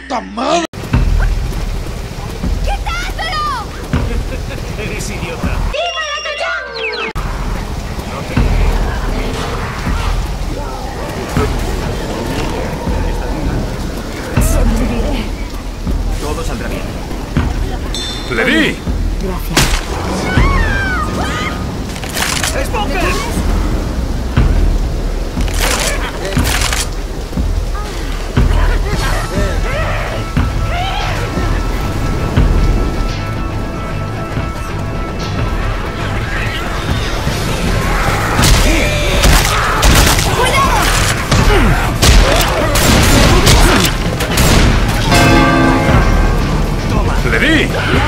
puta madre! ¡Quitáselo! Eres idiota. ¡Viva la Cachán! No te... Sobreviviré. Todo saldrá bien. ¡Le di! Gracias. ¡Smoker! ¡Le di!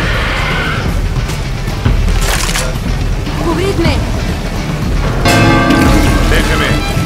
¡Cubridme! ¡Déjeme!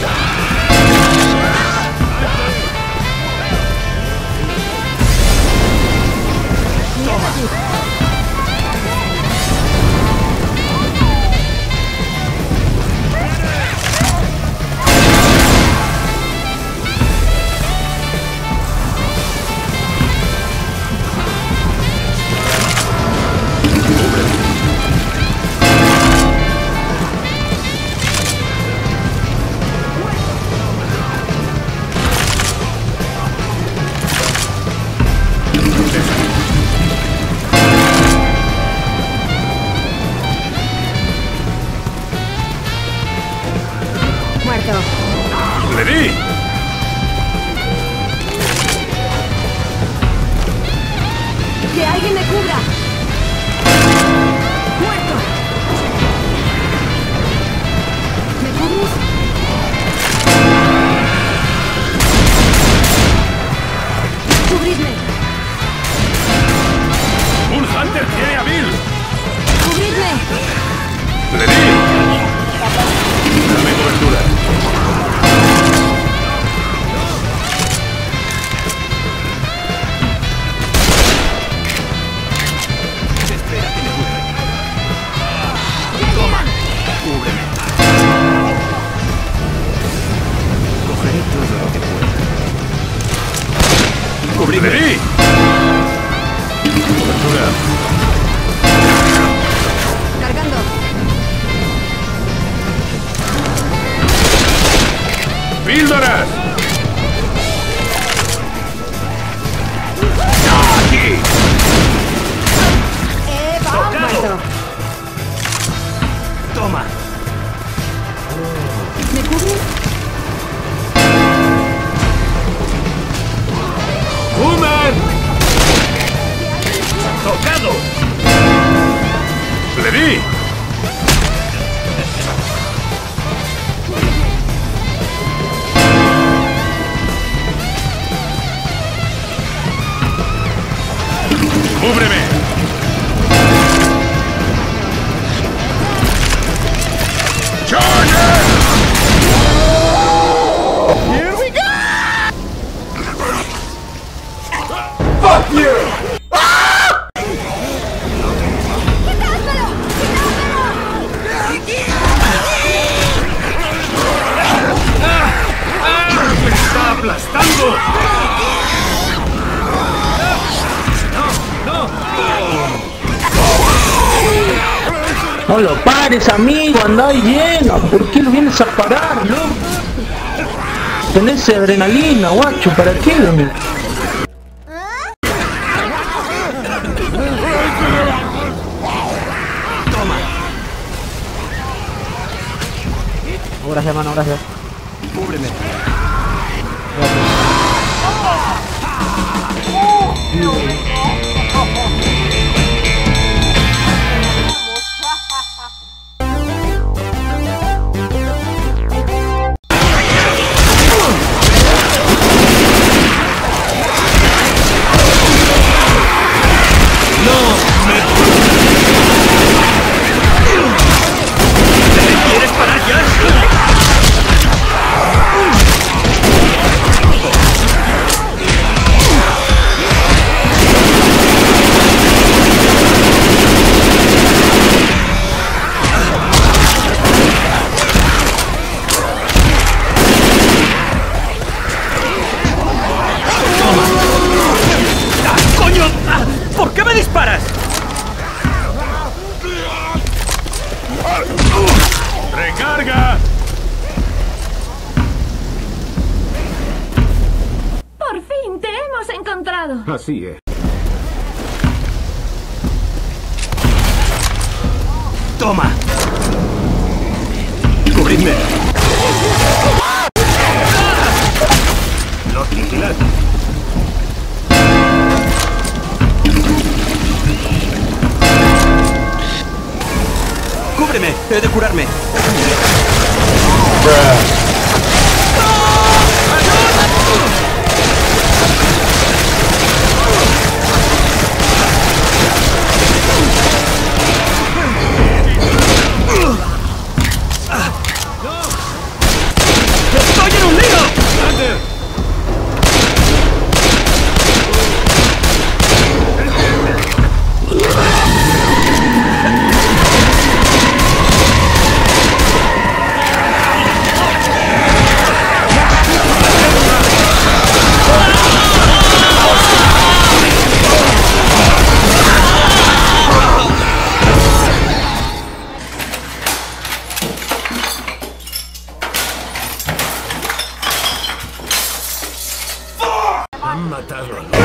Muerto. ¡Le di! ¡Que alguien me cubra! ¡Muerto! ¿Me cubres? ¡Cubridme! ¡Un Hunter tiene a Bill! ¡Cubridme! ¡Le di! ¡Dame cobertura! Espera que me cubra. Toma. Cúbreme. Cogeré todo lo que pueda. ¡Le Cubrirme. di! ¡Cobertura! Cargando. ¡Píldoras! ¡Aquí! ¡Eva! Muerto. Toma. ¿Me cubres? ¡Boomer! ¡Tocado! ¡Le di! ¡Cúbreme! ¡Charger! ¡Here we go! ¡Fuck you! ¡Quitáselo! ¡Me está aplastando! No lo pares, amigo, andá y llega. ¿Por qué lo vienes a parar, loco? Tenés adrenalina, guacho, ¿para qué venís? Toma. Oh, gracias, hermano, gracias. Cúbreme. lado. Así es. ¡Toma! ¡Cubridme! ¡Los vigilantes! ¡Cúbreme! ¡He de curarme! ¡Estoy en un lío! Han matado a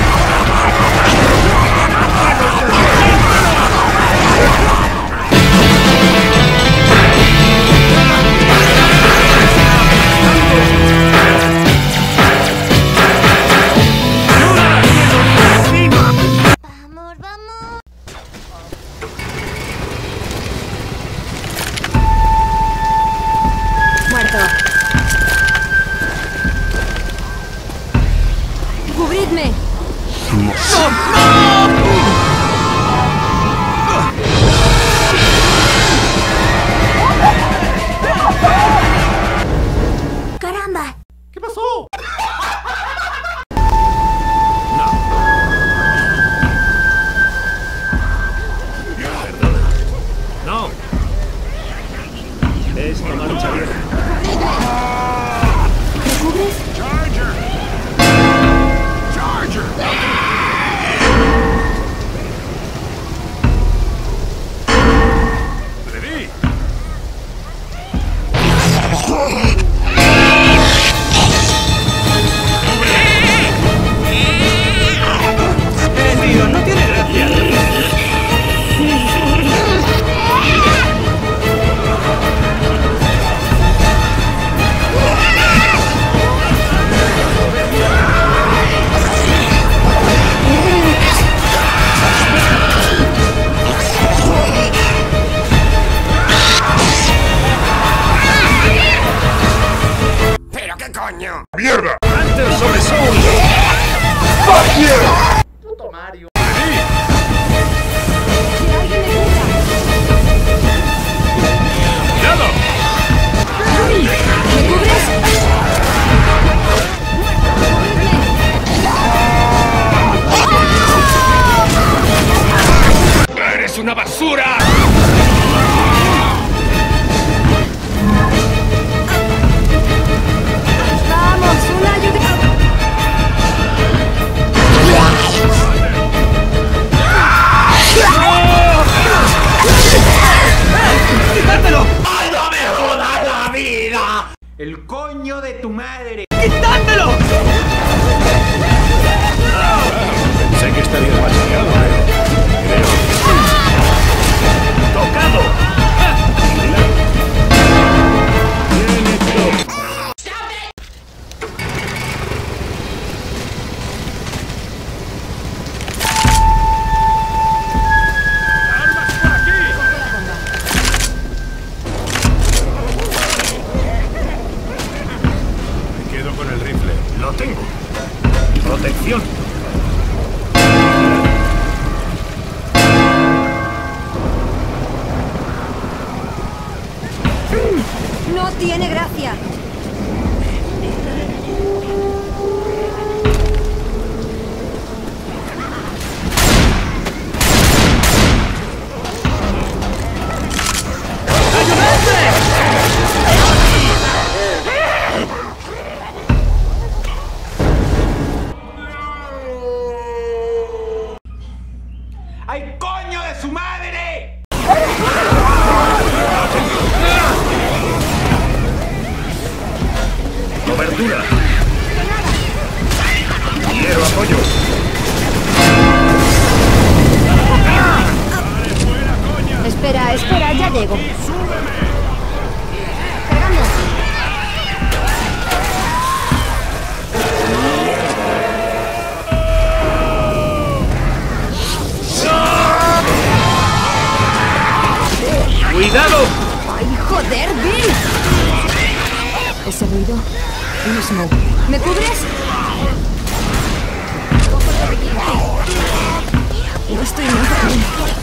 Vamos, vamos. Muerto. ¡Cubridme! ¡Caramba! ¿Qué pasó? ¡No! Esta marcha vieja. ¿Me cubres? Charger. Charger. Le di. Tío, no tiene gracia. ¿Pero qué coño? ¡Mierda! ¡Antes sobre Soul! ¡Fuck you! ¡Que alguien me cubra! ¡Cuidado! ¿Me cubres? ¡Eres una basura! ¡Vamos! ¡Una ayuda! ¡Quitármelo! ¡Ay, no me jodas la vida! ¡El coño de tu madre! ¡Quitármelo! Pensé que estaría machacado, creo. ¡Tocado! Bien hecho. ¡Armas por aquí! Me quedo con el rifle. ¡Lo tengo! ¡Protección! ¡No tiene gracia! Un smoke. ¿Me cubres? No estoy nada bien.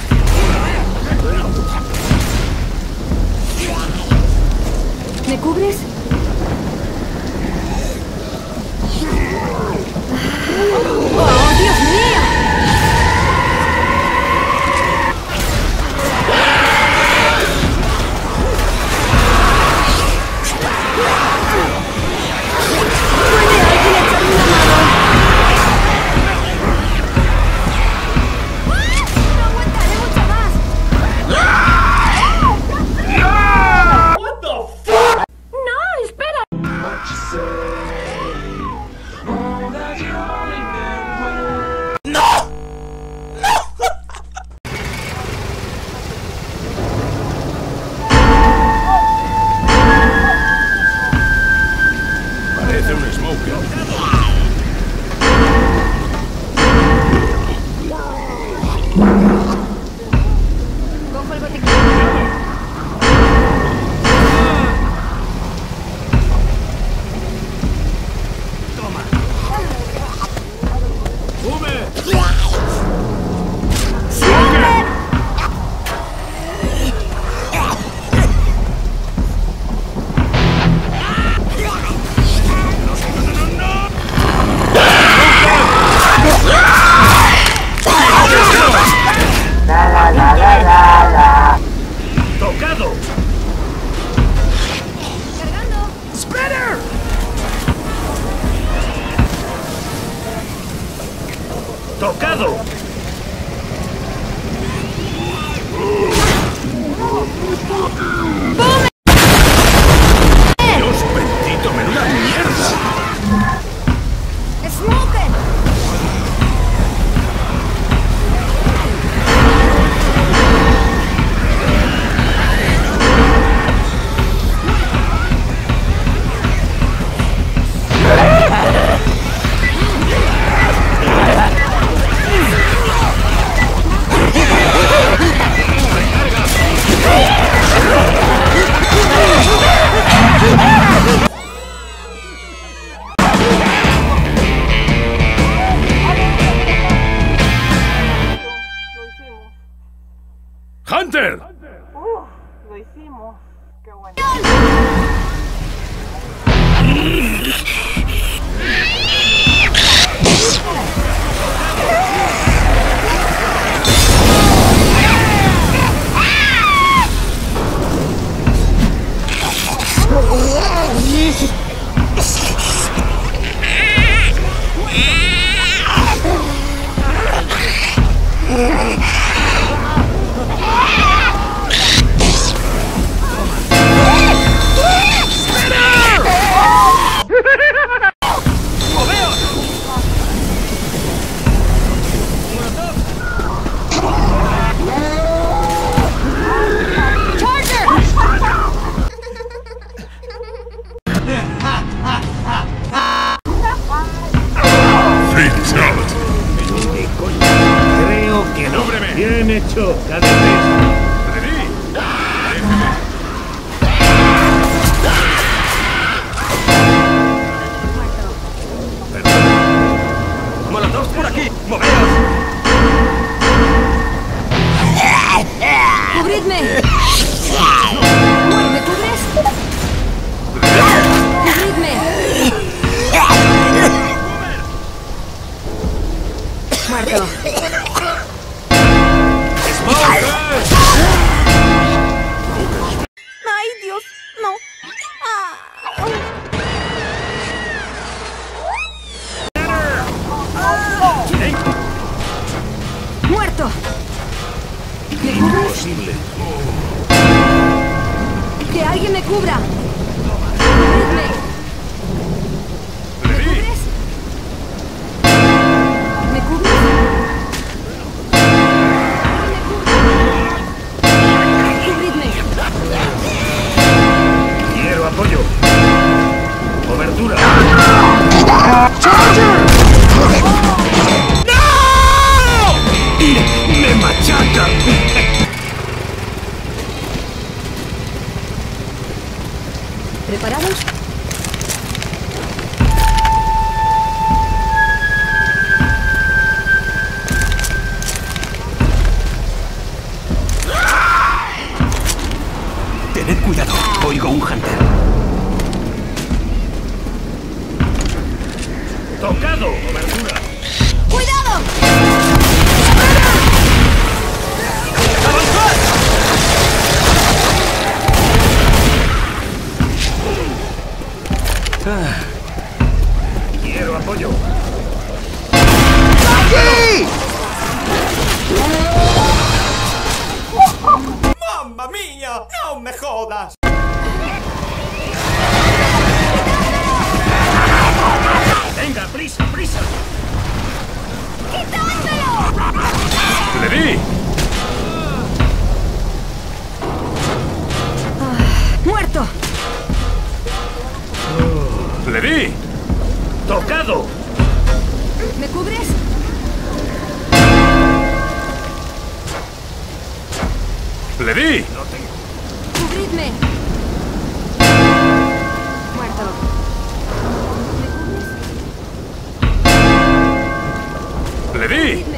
¿Me cubres? ¡Oh, Dios mío! ¿Puede alguien echarme una mano? ¡No aguantaré mucho más! ¡No, espera! Parece un smoker. Cojo el botiquín. ¡Sube! ¡Smoker! ¡Tocado! ¡Cargando! ¡Spreader! ¡Tocado! ¡Dios bendito, menuda mierda! ¡Smoker! ¡Hunter! Lo hicimos. Qué bueno. ¡Fatality! Creo que no. ¡Cúbreme! Bien hecho, KDP. ¡Ready! ¡Molotov por aquí! ¡Moveos! ¡Cubridme! ¿Me cubres? ¡Cubridme! Muerto. ¡Ay, Dios! ¡No! ¡Muerto! ¿Me cubres? Imposible. ¡Que alguien me cubra! ¡Cubridme! ¿Me ¡Ready! cubres? ¿Me cubres? ¡Cubridme! Quiero apoyo. Cobertura. ¡Me machaca! ¿Preparados? Tocado. Cobertura. ¡Cuidado! Quiero apoyo. ¡Mamma mía! ¡No me jodas! Venga, prisa, prisa. ¡Le di! ¡Muerto! ¡Le di! Tocado. ¿Me cubres? ¡Le di! Lo tengo. ¡Cubridme! Muerto. ¿Me cubres? ¡Le di! Cubridme.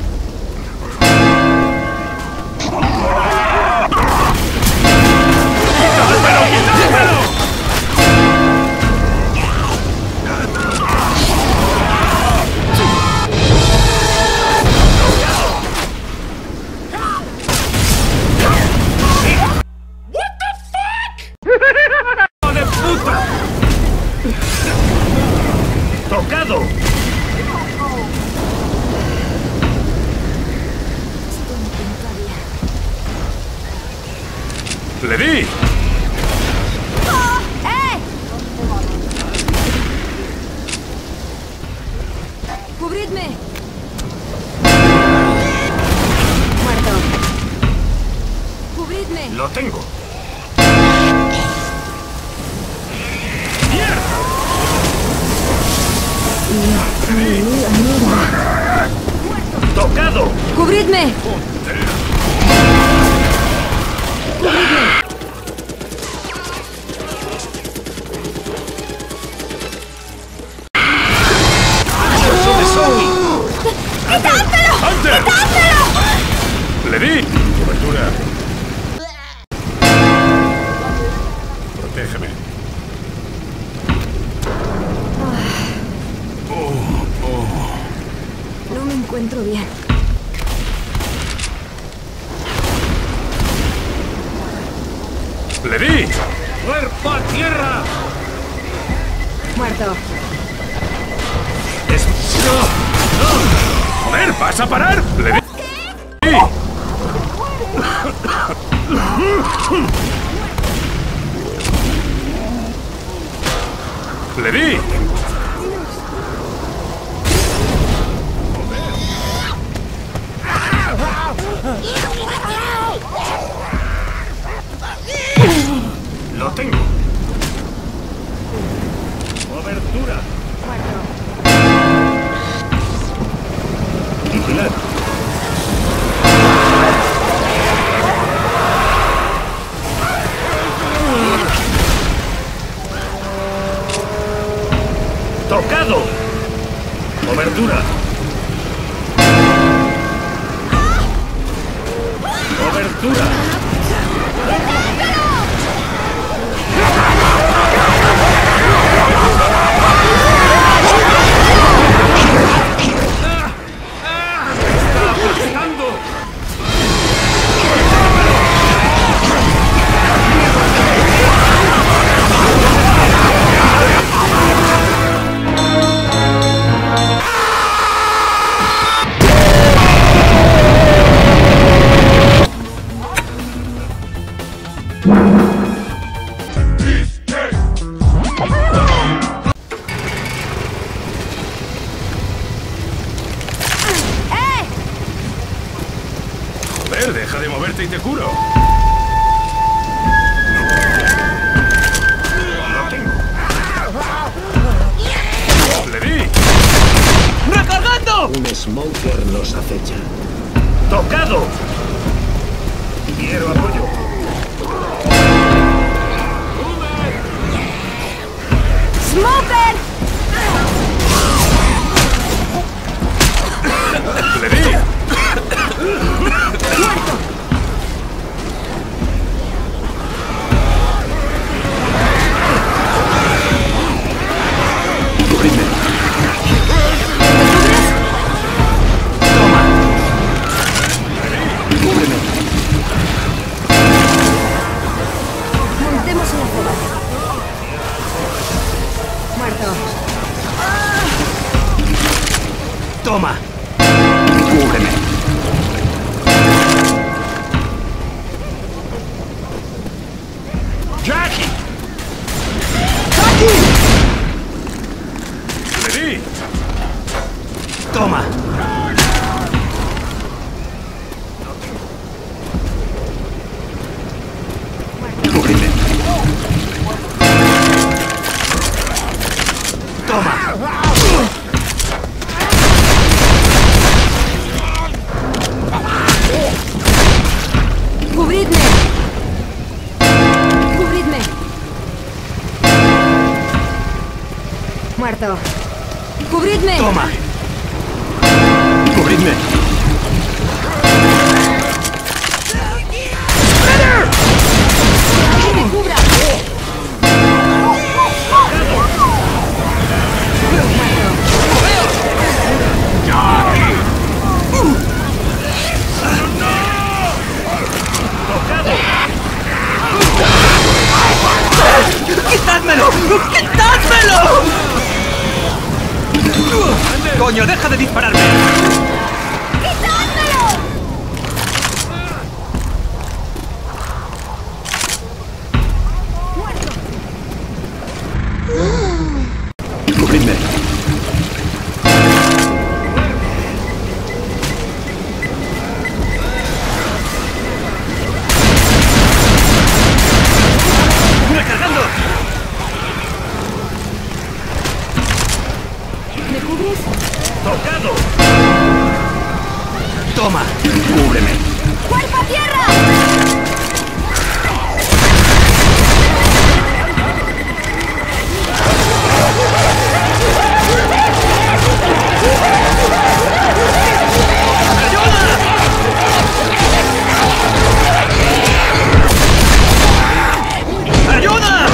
¡Hijo de puta! Tocado. ¡Le di! ¡Eh! ¡Cubridme! Muerto. ¡Cubridme! Lo tengo. Tocado. ¡Cubridme! ¡Cubridme! ¡Hunter! ¡Le di! ¡Cobertura! Protégeme. No me encuentro bien. ¡Le di! ¡Cuerpo a tierra! Muerto. ¡Joder! ¿Vas a parar? ¡Le di! ¡Le di! Lo tengo. Cobertura. Vigilar. Tocado. Cobertura. Cobertura. Joder, deja de moverte y te curo. Lo tengo. ¡Le di! ¡Recargando! Un smoker nos acecha. ¡Tocado! Quiero apoyo. ¡Smoker! ¡Le di! Cubridme. Toma. Cúbreme. ¡Jackie! ¡Le di! Toma. Cúbreme. Toma. ¡Cubridme! ¡Cubridme! Muerto. ¡Cubridme! Toma. Cubridme. ¡Que me cubra! ¡Quitádmelo! ¡Quitádmelo! ¡Coño, deja de dispararme! ¡Cubridme! ¡Recargando! ¿Me cubres? ¡Tocado! Toma, cúbreme. ¡Cuerpo a tierra! ¡Ayuda!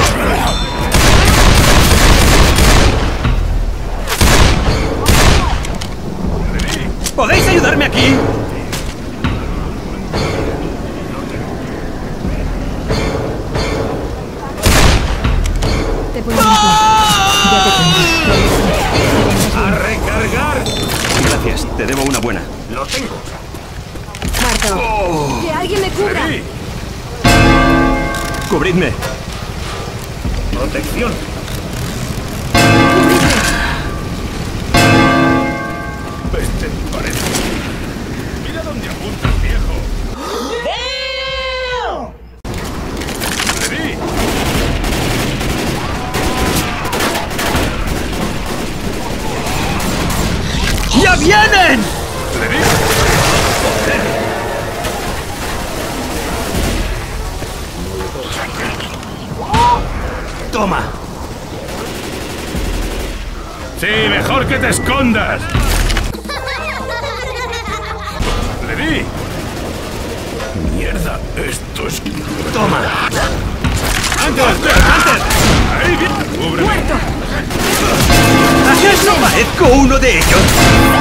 ¿Podéis ayudarme aquí? Te pongo en pie. Ya te tengo. ¡A recargar! Gracias, te debo una buena. Lo tengo. Muerto. ¡Que alguien me cubra! ¡Le di! Cubridme. Protección. Este parece. Mira dónde apunta el viejo. ¡Le di! ¡Ya vienen! ¡Le di! Toma. Sí, mejor que te escondas. ¡Le di! Mierda, esto es... Toma. ¡Antes! ¡Antes! ¡Ahí viene! ¡Cúbreme! ¡Muerto! ¿Acaso parezco uno de ellos?